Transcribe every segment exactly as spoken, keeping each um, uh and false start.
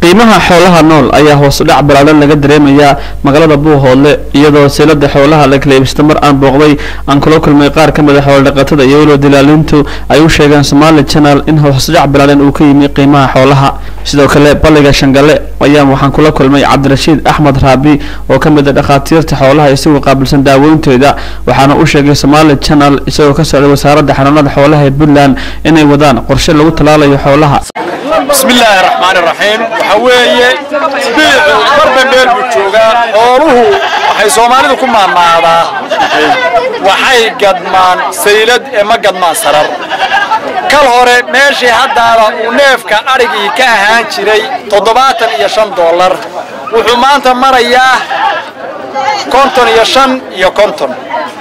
qiimaha xoolaha nool ayaa hoos u dhac balaaran laga dareemayaa magaalada Buuhoodle iyadoo seelada xoolaha la kala iibsado mar aan booqday aan kula kulmay qaar ka mid ah xoolo dhaqatada iyo waliba dilaalintu ay u sheegeen Somali Channel in hoos u dhac balaaran uu ka yimid qiimaha xoolaha sidoo kale baliga Shangale ayaa waxaan kula kulmay Cabdirashiid Axmed Raabi oo ka mid ah dhaqaatiirta xoolaha isagoo qaabilsan daaweynteeda waxaana uu sheegay Somali Channel isagoo ka socday wasaaradda xanaanada xoolaha ee Puntland inay wadaan qorshe lagu talaalayo xoolaha. بسم الله الرحمن الرحيم وحويه بيع بربن بيل بجوغا اوروه waxay Soomaalidu ku maamaada waxay gadmaan saylad ama gadmaan sarar kal hore meeshii hadda uu neefka arigii ka ahaan jiray toddobaatan iyo shan dollar wuxuu maanta marayaa konton iyo shan iyo konton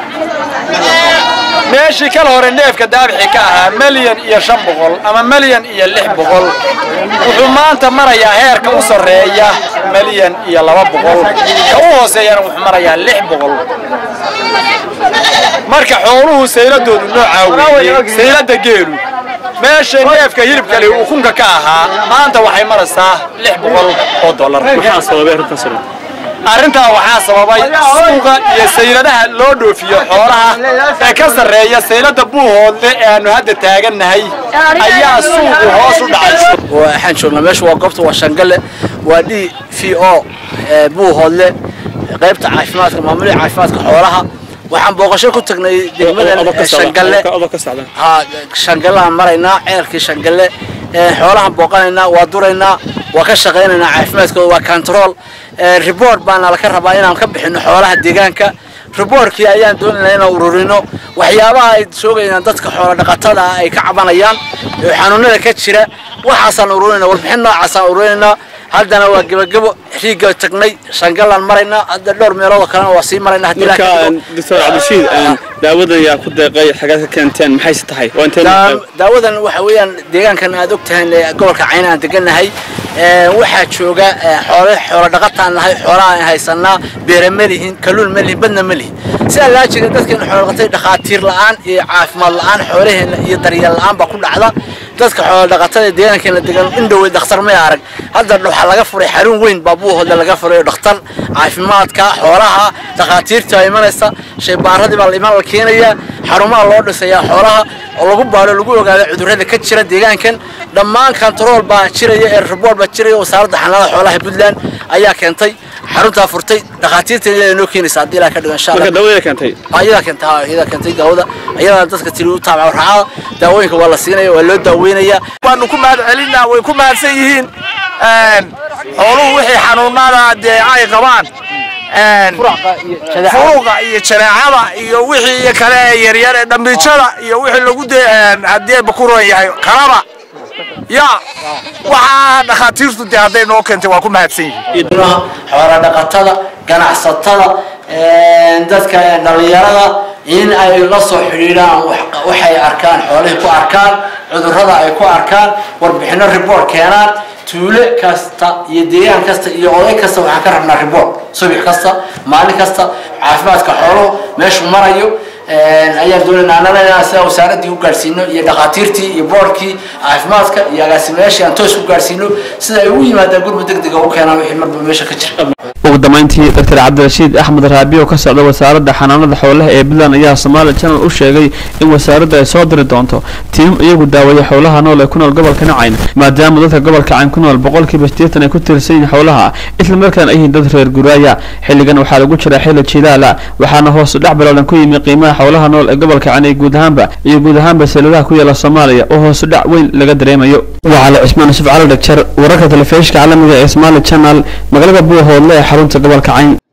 meeshii kal hore neefka daabixi ka ahaa milyan iyo shan boqol ama milyan iyo lix boqol wuxuu maanta marayaa heerka u sareeya milyan iyo laba boqol ka u hooseeyana wuxuu marayaa lix boqol marka xooluhu sayladoodu nooca weeye saylada geelu meesha neefka hilibka leh uu kunka ka ahaa maanta waxay maraysaa lix boqol oo dollar waxaa sababay arrintaas arrinta waxaa sababay suuqa iyo sayladaha loo dhoofiyo xoolaha ee ka sareeya saylada Buuhoodle ee aanu hadda taaganahay ayaa suuqu hoos u dhacay waxaan joognaa meesha waa goobta waa Shangale waa D V O Buuhoodle qaybta caafimaadka maamulka caafimaadka xoolaha waxaan booqasho ku tagnay degmada Shangale ha Shangale marayna ceelkii Shangale xoolaha booqanaynaa waa duraynaa waa ka shaqeynaynaa caafimaadkooda waa control report baan la ka rabaa inaan ka bixino xoolaha deegaanka reportkii ayaan doonaynaa inaan ururino waxyaabaha ay soogeeyaan dadka xoolo dhaqatada ay ka cabanayaan xanuunada ka jira waxaasan ururina warbixin noocaas aan ururinaa haddana waa gabagabo xiiga tagnay Shangalan marayna hadda dhowr meelood kale waa sii marayna hadii la Doctor Cabdirashiid daawada yaa ku deeqay xagaa ka keenteen maxay tahay waa inta daawadan waxa weeyaan deegaankan aad ogtahay gobolka Cayn aan deganahay waxa jooga xoolo xoolo dhaqataan nahay xoolaha ay haysanaa beeramalihin kaluul malihin badna malihin si la jeedo dadkan xoolo dhaqatay dhaqaatiir la'aan iyo caafimaad la'aan xoolaheena iyo daryeel la'aan ba ku dhacda dadka xoolo dhaqatada deegaankan la degan in dhow dhakhtar ma arag hadda waxa laga furay xarun weyn Buuhoodle laga furay dhakhtar caafimaadka xoolaha dhaqaatiirta ay imanaysa shaybaarradii baa iman la keenaya xarumaha loo dhisaya xoolaha oo lagu baaro lagu ogaado cudurrada ka jira deegaankan dhammaan control baa jiraya ee report baa jiraya wasaaradda xanaanada xoolaha Puntland ayaa keentay xarunta furtay dhaqaatiirta inay noo keenaysa hadii la ka dhigo insha Allah daawada keentay ayada keentay ayada keentay daawada ayada dadka tiri u taabac raaca daawooyinka waa la siinaya waa loo daaweynaya waanu ku mahad celinaa way ku mahadsan yihiin een xooluhu wixii xanuunada ay qabaan een furuqa iyo jaraacada iyo wixii kale yar yar ee dambijada iyo wixii lagu deeyaan hadii bakuroon yahay kalaba ya waxa dhaqaatiirtu haday noo keentay waa ku mahadsan yihiin xoolo dhaqatada ganacsatada ee dadka dhalinyarada in ay la soo xiriiraan waxay arkaan xoolaha ku arkaan cudurrada ay ku arkaan warbixino report keenaan tuule kasta iyo deegaan kasta iyo oday kasta waxa ka rabnaa report subax kasta maalin kasta caafimaadka xooluhu meeshu marayo ayaan doonaynaa anagana sida wasaaradii u gaarsiino iyo dhaqaatiirtii iyo boorkii caafimaadka iyo agaasimayaashii aan toos u gaarsiino sida ay u yimaadaan gurmud degdeg ah u keenaan wixii marba meesha ka jira ugu dambeyntii Doctor Cabdirashiid Axmed Raabi oo ka socda wasaaradda xanaanada xoolaha ee Puntland ayaa Somali Channel u sheegay in wasaaradda ay soo diri doonto tiim iyagu daaweeyo xoolaha nool ee ku nool gobolka Cayn maadaama dadka gobolka Cayn ku nool boqolkiiba siddeetan ay ku tirsan yihiin xoolaha isla markaana ay yihiin dad reer guraaya xilligan waxaa lagu jiraa xilli jiilaala waxaana hoos u dhac balaaran ku yimid qiimaha xoolaha nool ee gobolka Cayn guud ahaanba iyo guud ahaanba seeladaha ku yaala Soomaaliya oo hoos u dhac weyn laga dareemayo وعلى عثمان سبع على دكتور وركة الفيش كعلمي Somali Channel مغلبة Buuhoodle حرونت قبل كعين